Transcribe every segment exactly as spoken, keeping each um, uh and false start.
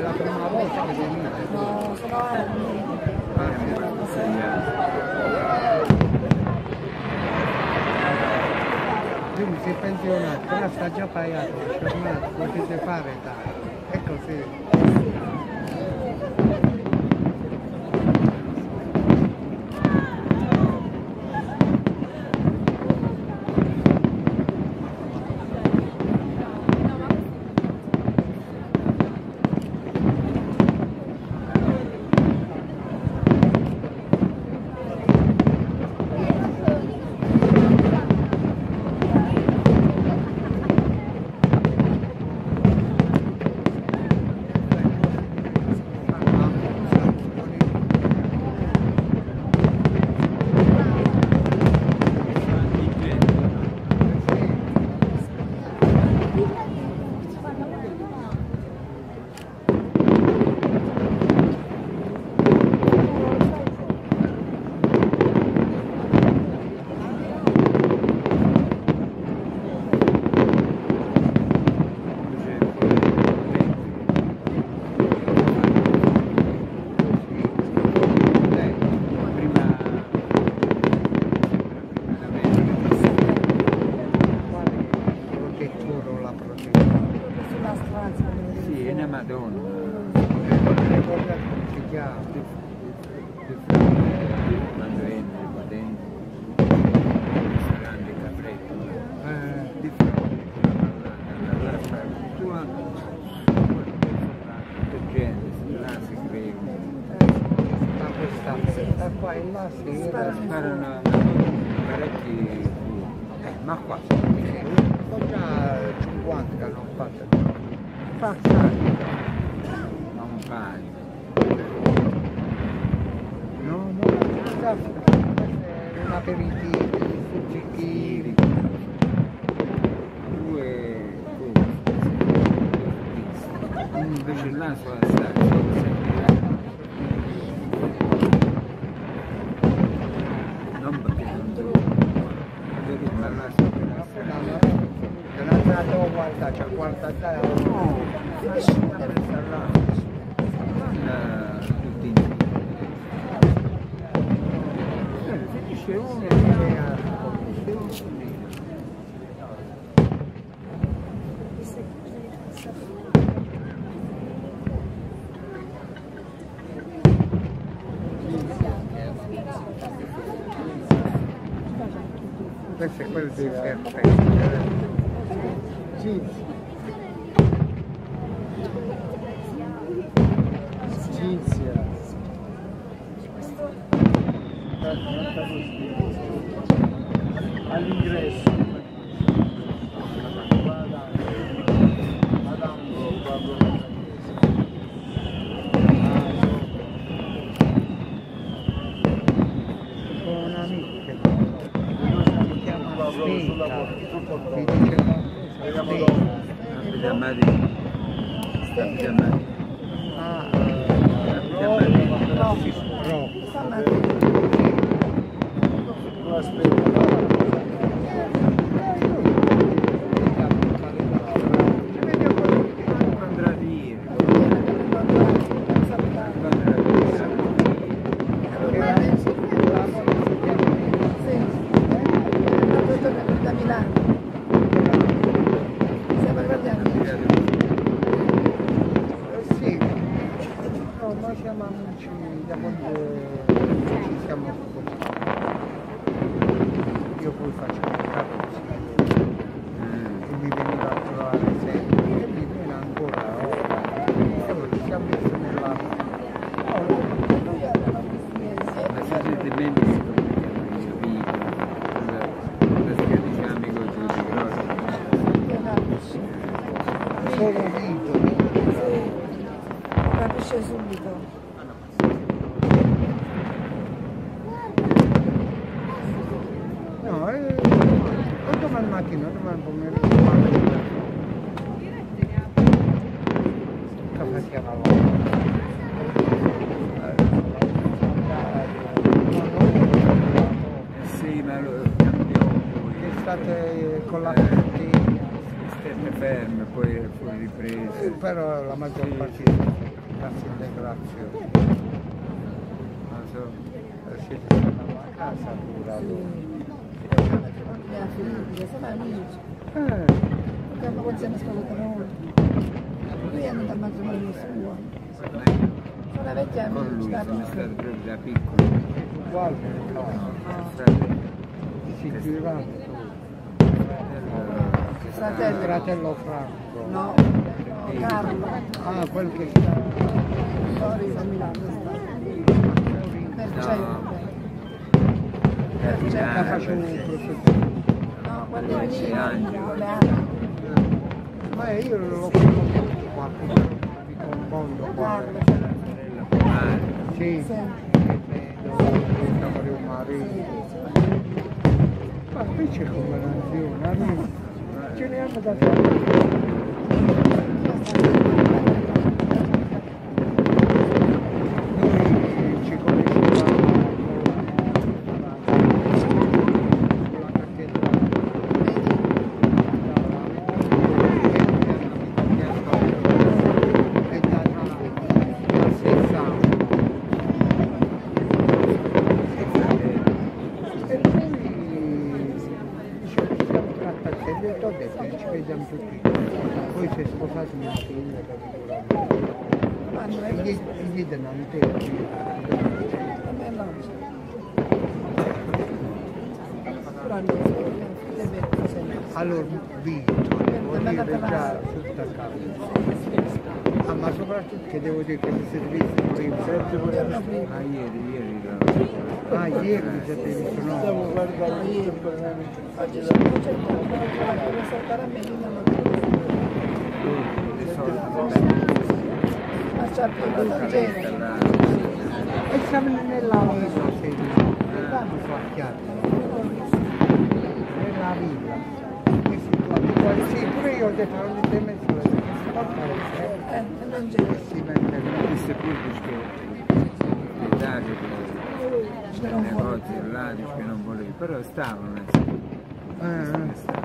la prima volta che venite? No, sono anni. Quindi si è pensionato, però sta già pagato, giornata, potete fare dai. È così. Quando entri qua dentro, saranno i capretti, di fronte dall'altra tua, tutta gente, là si creano. Ma questa sera qua e là si sparano parecchi, ma qua sono già cinquanta che hanno fatto. Passati. Ma un paio. No, no, questo è un aperitivo, fuggichini. Due invece là sono stati non perché non devo ma là sono che non sa dove guarda, c'è quarta terra. No, deve stare là. Tutti insieme. Finisce uno e finisce l'altro. Questo è quello di perfetto. Sì. Cinzia. All'ingresso. Con un'amica si chiama Spettacolo, si dice Abita a Marina. Abita a Marina. ah, Abita a Marina. Andrà via. Da Milano. Stiamo guardando. sì, no, noi siamo amici da quando ci siamo sposati. Io poi faccio il carrozzo e mi veniva a trovare sempre e mi viene ancora ora. Siamo, ci siamo messi nella... Ma siete di me di solo Vito. Sì, capisce subito. No, eh, o domani mattina, o domani pomeriggio. Cosa si chiama l'uomo? sì, ma lo cambiò poi. Che state con la ferrovia. Stette ferme, poi fu ripreso. Però la maggior parte cassa integrazione. Non so, siete stati a casa pure allora. La figlia, siamo amici. Eh, Abbiamo consigliato sposato noi. Lui è andato al matrimonio suo. Sono vecchia Con amici, lui da sono piccolo. stato proprio da piccolo. uguale nel caso. No, fratello. Si girano. Fratello. Fratello Franco. No, no, Carlo. Ah, quel che sta. Fuori a Milano. Per No. cento. La facevo un professore. No, quando veniva Angelo. le anni. Ma io non l'ho conosciuto qualcuno di confondo. Carlo. Sorella Pomare. Sì, Sì. un marito. Ma qui c'è come nazione, amico. Ce ne hanno da fare. Noi ci conosciamo sulla cattedrale. E da da stessa e poi ci siamo trattati e ho detto che ci vediamo tutti. Poi si è sposato mia figlia che Quando è gli, gli danno un tempo. come no. Però lui è vero, sempre. Allora vinto, devo dire già tutta casa. Ah, ma soprattutto che devo dire che mi servizio prima. Giorno prima. Ah, ieri, ieri l'ho. Ah, ieri mi siete visto, no? Oggi sono cercato di saltare a me, non lo Le solite. ma c'ha più da genere. E siamo nella villa, sei andiamo su a chiacchiere. Nella villa. E si può, sì, pure io ho detto non ti sei messo le si può fare, Eh, non c'è. e si mette lì. Queste pure che l'Italia che c'è negozi là che non volevi, però stavano Eh, eh. stavano.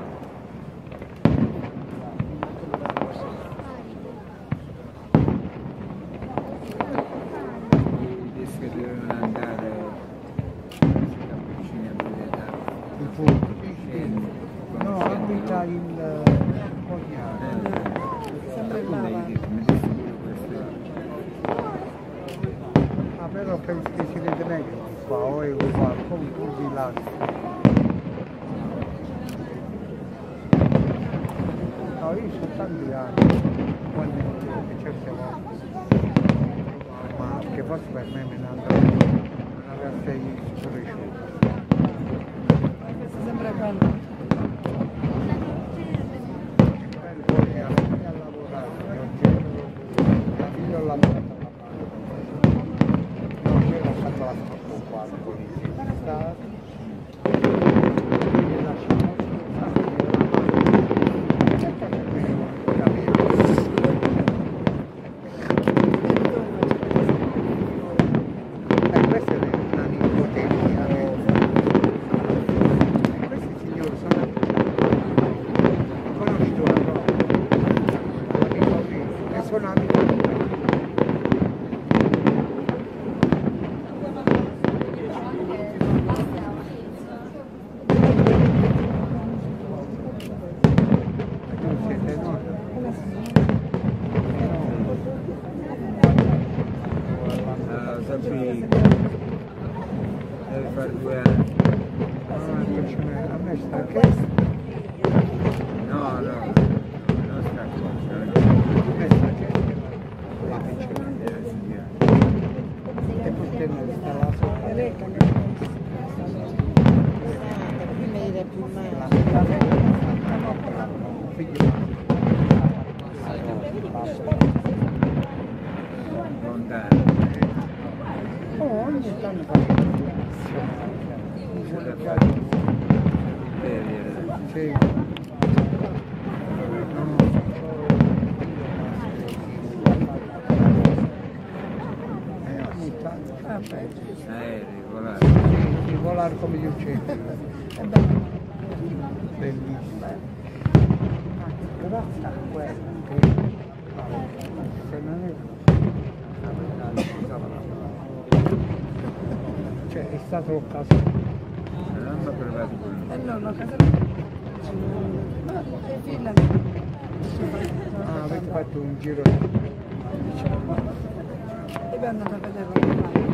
Dice che dovevano andare vicini a Bruna. Il punto. No, abita il Cognano. Sempre Tu devi là. dire, mi dici pure questo. Ah, però penso che si vede meglio di qua, o è uguale, come tu di là. No, io sono tanti anni, quando che certe volte, ma che forse per me me ne andrà una realtà sconosciuta. Sempre quello. Poi a me a lavorare, la figlia ho lavorato alla parte. No, io l'ho fatto la scorsa qua, con i stati. E lasciamo Sappi, deve fare due anni. a me sta che No, no, non sta qua. questa gente la piccina e poi tenere sta là sopra la figlio Lontano. oh, ogni tanto fa sì. Aerei, volare. Sì, di volare come gli uccelli. È bello. Bellissimo. Però sta quello che se non è stato a casa. Non mi ha provato con lui. E non ho casa mia. Ma è figlia mia. Ah, avete fatto un giro. E poi è andato a vedere.